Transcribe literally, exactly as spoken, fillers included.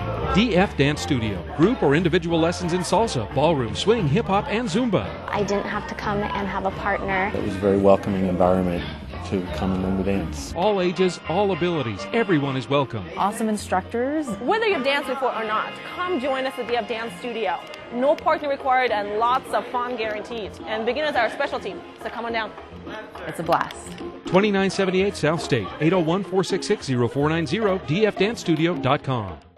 D F Dance Studio. Group or individual lessons in salsa, ballroom, swing, hip-hop, and Zumba. I didn't have to come and have a partner. It was a very welcoming environment to come and learn the dance. All ages, all abilities. Everyone is welcome. Awesome instructors. Whether you've danced before or not, come join us at D F Dance Studio. No parking required and lots of fun guaranteed. And beginners are our specialty, so come on down. It's a blast. twenty-nine seventy-eight South State, eight oh one, four six six, oh four nine zero, d f dance studio dot com.